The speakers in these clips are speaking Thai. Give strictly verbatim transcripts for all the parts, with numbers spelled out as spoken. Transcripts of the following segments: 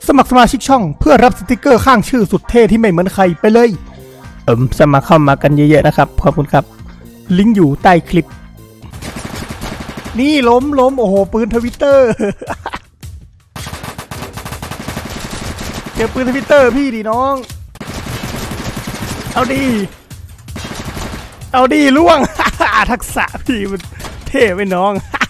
สมัครสมาชิกช่องเพื่อรับสติกเกอร์ข้างชื่อสุดเท่ที่ไม่เหมือนใครไปเลยเอิมสมัครเข้ามากันเยอะๆนะครับขอบคุณครับลิงก์อยู่ใต้คลิปนี่ล้มล้มโอ้โหปืนทวิตเตอร์เจอปืนทวิตเตอร์พี่ดิน้องเอาดีเอาดีล่วง ทักษะพี่มันเท่ไปน้อง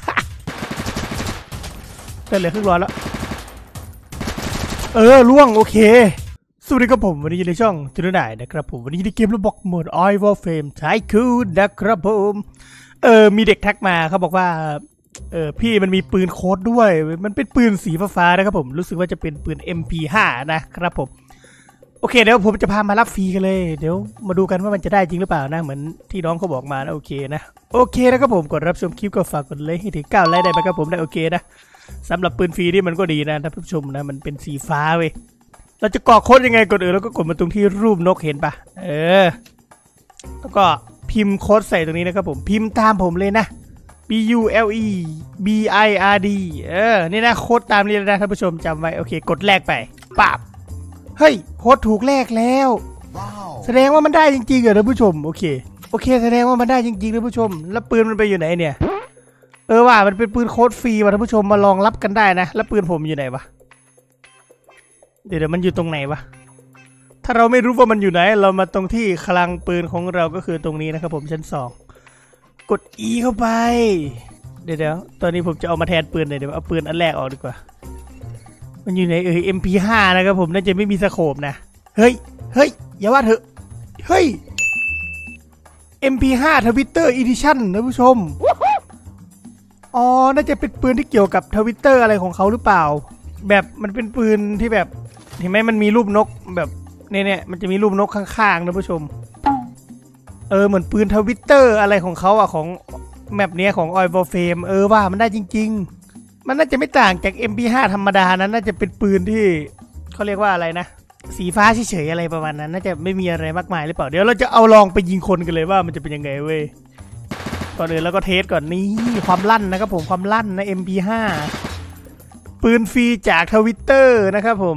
แต่เหลือครึ่งร้อยแล้วเออล่วงโอเคสวัสดีครับผมวันนี้อยู่ในช่องจุดไหนนะครับผมวันนี้ในเกมระบบโหมด Oil Warframe ใช้คูดนะครับผมเออมีเด็กทักมาเขาบอกว่าเออพี่มันมีปืนโค้ดด้วยมันเป็นปืนสีฟ้าๆนะครับผมรู้สึกว่าจะเป็นปืน เอ็ม พี ห้า นะครับผมโอเคเดี๋ยวผมจะพามารับฟรีกันเลยเดี๋ยวมาดูกันว่ามันจะได้จริงหรือเปล่านะเหมือนที่น้องเขาบอกมานะโอเคนะโอเคนะครับผมกดรับชมคลิปก็ฝากกดไลค์ให้ถึงเก้าไลค์ได้ไหมครับผมได้โอเคนะสำหรับปืนฟรีนี่มันก็ดีนะท่านผู้ชมนะมันเป็นสีฟ้าเว้ยเราจะกรอกโค้ดยังไงกดเออแล้วก็กดมาตรงที่รูปนกเห็นปะเออแล้วก็พิมพ์โค้ดใส่ตรงนี้นะครับผมพิมพ์ตามผมเลยนะ B U L E B I R D เออนี่นะโค้ดตามนี้เลยนะท่านผู้ชมจำไว้โอเคกดแลกไปปั๊บเฮ้ยโค้ดถูกแลกแล้ว wow. แสดงว่ามันได้จริงๆเหรอท่านผู้ชมโอเคโอเคแสดงว่ามันได้จริงๆท่านผู้ชมแล้วปืนมันไปอยู่ไหนเนี่ยเออว่ามันเป็นปืนโค้ดฟรีว่ะท่านผู้ชมมาลองรับกันได้นะแล้วปืนผมอยู่ไหนวะเดี๋ยวมันอยู่ตรงไหนวะถ้าเราไม่รู้ว่ามันอยู่ไหนเรามาตรงที่คลังปืนของเราก็คือตรงนี้นะครับผมชั้นสองกด E เข้าไปเดี๋ยวเดี๋ยวตอนนี้ผมจะเอามาแทนปืนเลยเดี๋ยวเอาปืนอันแรกออกดีกว่ามันอยู่ในเออ เอ็ม พี ห้า นะครับผมน่าจะไม่มีสโคปนะเฮ้ยเฮ้ยอย่าว่าเถอะเฮ้ย เอ็ม พี ห้า Twitter Edition ท่านผู้ชมอ๋อน่าจะเป็นปืนที่เกี่ยวกับทวิตเตอร์อะไรของเขาหรือเปล่าแบบมันเป็นปืนที่แบบเห็นไหมมันมีรูปนกแบบเนี่ยเนี่ยมันจะมีรูปนกข้างๆนะผู้ชมเออเหมือนปืนทวิตเตอร์อะไรของเขาอะของแมปเนี้ยของ Oil Warframe เออว่ามันได้จริงๆมันน่าจะไม่ต่างจาก เอ็ม พี ห้า ธรรมดานั้นน่าจะเป็นปืนที่เขาเรียกว่าอะไรนะสีฟ้าเฉยๆอะไรประมาณนั้นน่าจะไม่มีอะไรมากมายหรือเปล่าเดี๋ยวเราจะเอาลองไปยิงคนกันเลยว่ามันจะเป็นยังไงเว้ยก่อนอื่นแล้วก็เทสก่อนนี่ความลั่นนะครับผมความลั่นนะ เอ็ม พี ห้า ปืนฟรีจากทวิตเตอร์นะครับผม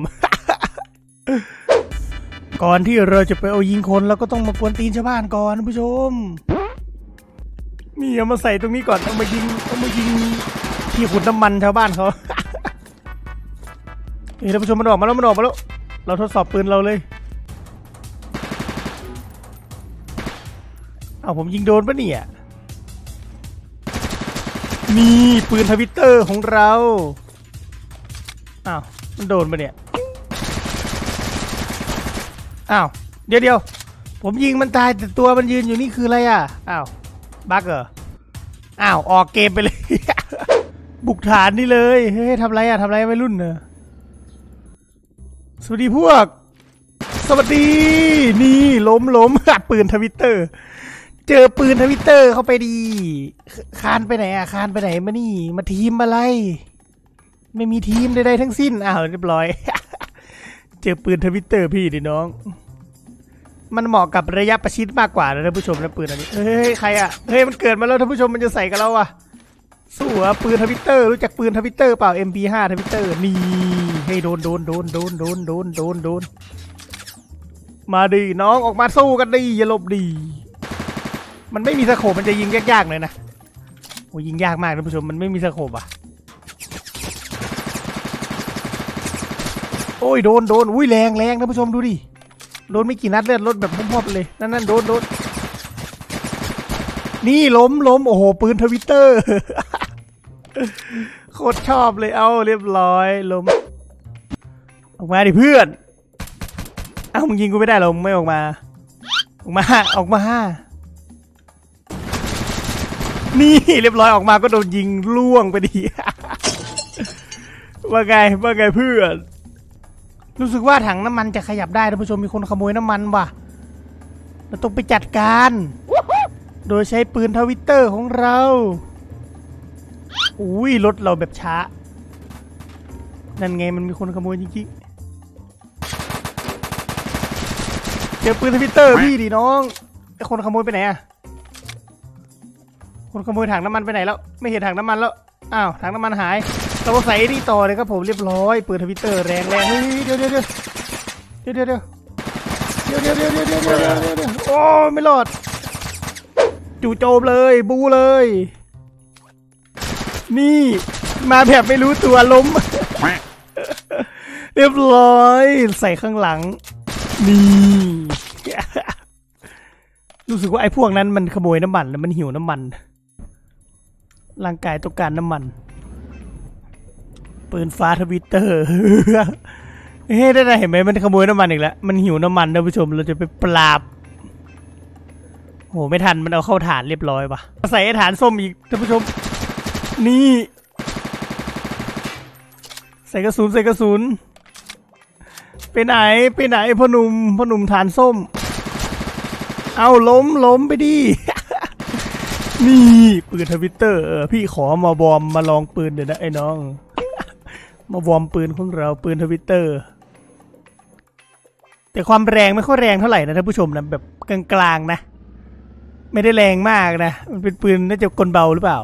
ก่อนที่เราจะไปเอายิงคนเราก็ต้องมากวนตีนชาวบ้านก่อนท่านผู้ชมนี่เอามาใส่ตรงนี้ก่อนเอามายิงเอามายิงที่ขุดน้ำมันชาวบ้านเขาเฮ้ยท่านผู้ชมมันออกมาแล้วมันออกมาแล้วเราทดสอบปืนเราเลยเอาผมยิงโดนปะเนี่ยนี่ปืนทวิตเตอร์ของเราอ้าวมันโดนปะเนี่ยอ้าวเดี๋ยวเดี๋ยวผมยิงมันตายแต่ตัวมันยืนอยู่นี่คืออะไรอ่ะอ้าวบั๊กเหรออ้าวออกเกมไปเลย บุกฐานนี่เลยเฮ้ยทำไรอ่ะทำไรวัยรุ่นเนอะสวัสดีพวกสวัสดีนี่ล้มล้มปืนทวิตเตอร์เจอปืนทวิตเตอร์เข้าไปดีคานไปไหนอ่ะคานไปไหนมานี่มาทีมอะไรไม่มีทีมใดๆทั้งสิ้นอ้าวเรียบร้อย เจอปืนทวิตเตอร์พี่ดิน้องมันเหมาะกับระยะประชิดมากกว่านะท่านผู้ชมนะปืนอันนี้เฮ้ยใครอ่ะเฮ้ยมันเกิดมาแล้วท่านผู้ชมมันจะใส่กับเราอ่ะสู้อ่ะปืนทวิตเตอร์รู้จักปืนทวิตเตอร์เปล่า เอ็ม พี ห้า ทวิตเตอร์นี่ให้โดนโดนโดนโดนโดนโดนโดนโดนมาดิน้องออกมาสู้กันดิอย่าหลบดิมันไม่มีสโคปมันจะยิงยากๆเลยนะโอ้ยิงยากมากท่านผู้ชมมันไม่มีสโคปอ่ะโอ้ยโดนโดนอุ้ยแรงแรงท่านผู้ชมดูดิโดนไม่กี่นัดเลือดลดแบบพุ่มๆเลยนั่นนั่นโดนโดนนี่ล้มล้มโอ้โหปืนทวิตเตอร์โคตรชอบเลยเอาเรียบร้อยล้มออกมาดิเพื่อนเอ้ามึงยิงกูไม่ได้หรอมึงไม่ออกมาออกมาออกมานี่เรียบร้อยออกมาก็โดนยิงล่วงไปดิว่าไงว่าไงเพื่อนรู้สึกว่าถังน้ำมันจะขยับได้ท่านผู้ชมมีคนขโมยน้ำมันว่ะเราต้องไปจัดการโดยใช้ปืนทวิตเตอร์ของเราอุ้ยรถเราแบบช้านั่นไงมันมีคนขโมยจริงๆเจอปืนทวิตเตอร์พี่ดิน้องไอคนขโมยไปไหนอะคนขโมยถังน้ำมันไปไหนแล้วไม่เห็นถังน้ำมันแล้วอ้าวถังน้ำมันหายเราใส่นี่ต่อเลยครับผมเรียบร้อยปืนทวิตเตอร์แรงแรงเฮ้ยเดี๋ยวเดี๋ยวเดี๋ยวเดี๋ยวเดี๋ยวเดี๋ยวเดี๋ยวเดี๋ยวเดี๋ยวเดี๋ยวเดี๋ยวเดี๋ยวเดี๋ยวโอ้ไม่รอดจู่โจมเลยบูเลยนี่มาแบบไม่รู้ตัวล้มเรียบร้อยใส่ข้างหลังนี่รู้สึกว่าไอ้พวกนั้นมันขโมยน้ำมันแล้วมันหิวน้ำมันร่างกายต้องการน้ำมันปืนฟ้าทวิตเตอร์เฮ้ยได้เห็นไหมมันขโมยน้ำมันอีกแล้วมันหิวน้ำมันท่านผู้ชมเราจะไปปราบโหไม่ทันมันเอาเข้าฐานเรียบร้อยปะใส่ฐานส้มอีกท่านผู้ชมนี่ใส่กระสุนใส่กระสุนไปไหนไปไหนพ่อหนุ่มพ่อหนุ่มฐานส้มเอาล้มล้มไปดินี่ปืนทวิตเตอร์พี่ขอมาบอมมาลองปืนเดี๋ยวนะไอ้น้องมาบอมปืนของเราปืนทวิตเตอร์แต่ความแรงไม่ค่อยแรงเท่าไหร่นะท่านผู้ชมนะแบบกลางๆนะไม่ได้แรงมากนะมันเป็นปืนน่าจะกลเบาหรือเปล่า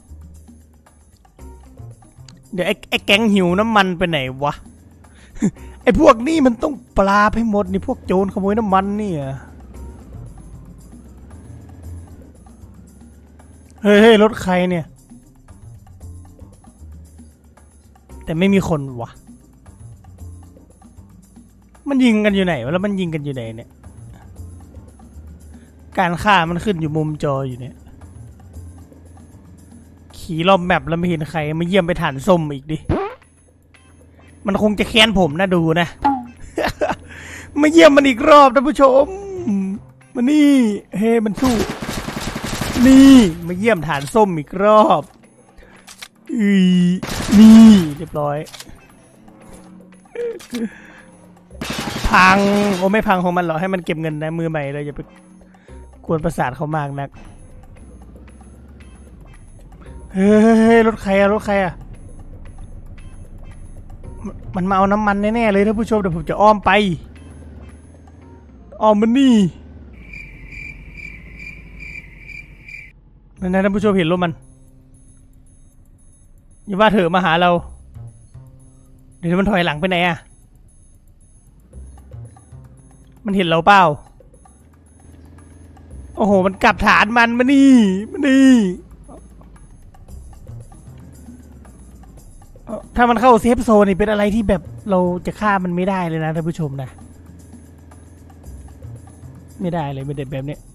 เดี๋ยวไอ้ไอ้แก๊งหิวน้ำมันไปไหนวะไอ้พวกนี้มันต้องปราบให้หมดนี่พวกโจรขโมยน้ำมันนี่เฮ้ยรถใครเนี่ยแต่ไม่มีคนวะมันยิงกันอยู่ไหนวะแล้วมันยิงกันอยู่ไหนเนี่ยการฆ่ามันขึ้นอยู่มุมจออยู่เนี่ยขี่รอบแมปแล้วไม่เห็นใครมาเยี่ยมไปฐานส้มอีกดิมันคงจะแค้นผมนะดูนะมาเยี่ยมมันอีกรอบท่านผู้ชมมานี่เฮ้มันสู้นี่มาเยี่ยมฐานส้มอีกรอบอือนี่เรียบร้อยพังโอ้ไม่พังของมันหรอกให้มันเก็บเงินนะมือใหม่เลยอย่าไปกวนประสาทเขามากนักเฮ้ยรถใครอะรถใครอะมันมาเอาน้ำมันแน่ๆเลยท่านผู้ชมเดี๋ยวผมจะอ้อมไปอ้อมมันนี่นั่นท่านผู้ชมเห็นรถมันอย่าว่าเถอะมาหาเราเดี๋ยวมันถอยหลังไปไหนอะมันเห็นเราเปล่าโอ้โหมันกลับฐานมันมานี่มานี่ถ้ามันเข้าเซฟโซนนี่เป็นอะไรที่แบบเราจะฆ่ามันไม่ได้เลยนะท่านผู้ชมนะไม่ได้เลยไม่ได้แบบนี้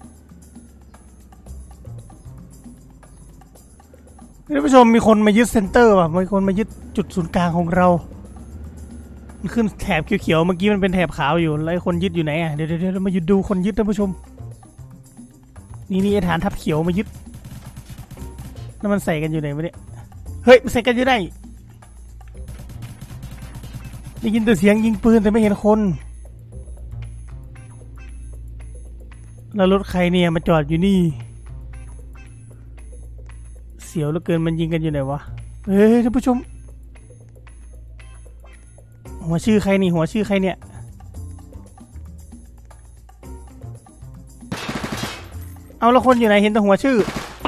ท่านผู้ชมมีคนมายึดเซ็นเตอร์ว่ะมีคนมายึดจุดศูนย์กลางของเรามันขึ้นแถบเขียวๆเมื่อกี้มันเป็นแถบขาวอยู่แล้วคนยึดอยู่ไหนอ่ะเดี๋ยวเดี๋ยวมายึดดูคนยึดท่านผู้ชมนี่นี่ฐานทับเขียวมายึดแล้วมันใส่กันอยู่ไหนวะเนี่ยเฮ้ยมันใส่กันอยู่ไหนได้ยินแต่เสียงยิงปืนแต่ไม่เห็นคนแล้วรถใครเนี่ยมาจอดอยู่นี่เสียวเหลือเกินมันยิงกันอยู่ไหนวะเฮ้ยท่านผู้ชมหัวชื่อใครนี่หัวชื่อใครเนี่ยเอาแล้วคนอยู่ไหนเห็นแต่หัวชื่อ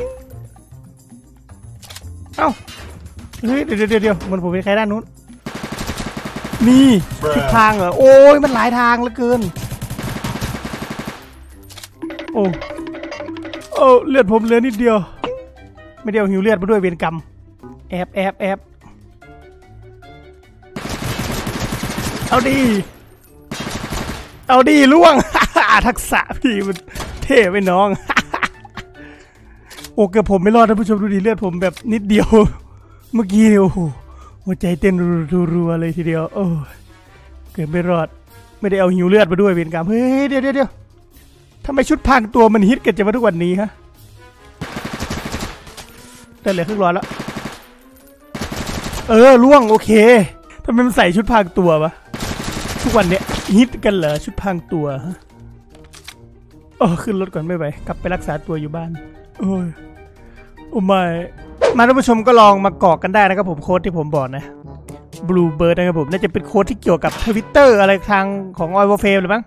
เอ้าเฮ้ยเดี๋ยวเดี๋ยวเดี๋ยวมันผมเป็นใครด้านนู้นนี่ทิศทางเหรอโอ้ยมันหลายทางเหลือเกินโอ้โอ้เลือดผมเหลือนิดเดียวไม่ได้เอาหิวเลือดมาด้วยเวรกรรมแอบแอบแอบเอาดีเอาดีล่วง ทักษะพี่มันเท่ไปน้อง โอ้เกือบผมไม่รอดท่านผู้ชมดูดีเลือดผมแบบนิดเดียวเมื่อกี้โอ้โหหัวใจเต้นรัวๆเลยทีเดียวโอ้เกือบไม่รอดไม่ได้เอาหิวเลือดมาด้วยเวรกรรมเฮ้ยเดี๋ยวเดี๋ยวทำไมชุดพรางตัวมันฮิตกันจะมาทุกวันนี้ฮะได้เหลือครึ่งร้อยแล้วเออล่วงโอเคทำไมมันใส่ชุดพรางตัววะทุกวันเนี้ยฮิตกันเหรอชุดพรางตัวฮะโอ้ขึ้นรถก่อนไม่ไหวกลับไปรักษาตัวอยู่บ้านโอ้ยโอ้ไม่มาท่านผู้ชมก็ลองมากอกกันได้นะครับผมโค้ดที่ผมบอกนะ Bluebird นะครับผมน่าจะเป็นโค้ดที่เกี่ยวกับ Twitter อะไรทางของ ออย วอร์ เฟม หรือมั้ง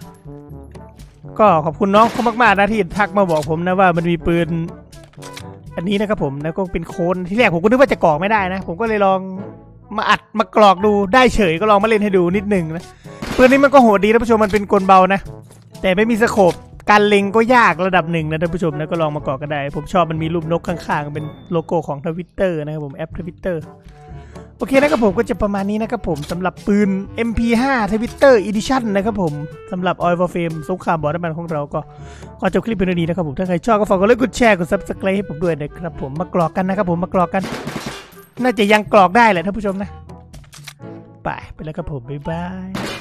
ก็ขอบคุณน้องเขามากๆนะที่ทักมาบอกผมนะว่ามันมีปืนอันนี้นะครับผมแล้วก็เป็นโคนที่แรกผมก็นึกว่าจะกรอกไม่ได้นะผมก็เลยลองมาอัดมากรอกดูได้เฉยก็ลองมาเล่นให้ดูนิดนึงนะปืนนี้มันก็โหดดีท่านผู้ชมมันเป็นกลเบานะแต่ไม่มีสโคปการเล็งก็ยากระดับหนึ่งนะท่านผู้ชมนะก็ลองมากรอกกันได้ผมชอบมันมีรูปนกข้างๆเป็นโลโก้ของทวิตเตอร์นะครับผมแอปทวิตเตอร์โอเคนะครับผมก็จะประมาณนี้นะครับผมสำหรับปืน เอ็ม พี ไฟว์ Twitter Edition นะครับผมสำหรับ Oil Warframe สงครามบ่อน้ำมันของเราก็ขอจบคลิปเป็นนี้นะครับผมถ้าใครชอบก็ฝากกดไลค์กดแชร์กด Subscribe ให้ผมด้วยนะครับผมมากรอกกันนะครับผมมากรอกกันน่าจะยังกรอกได้แหละท่านผู้ชมนะไปไปแล้วครับผมบ๊ายบาย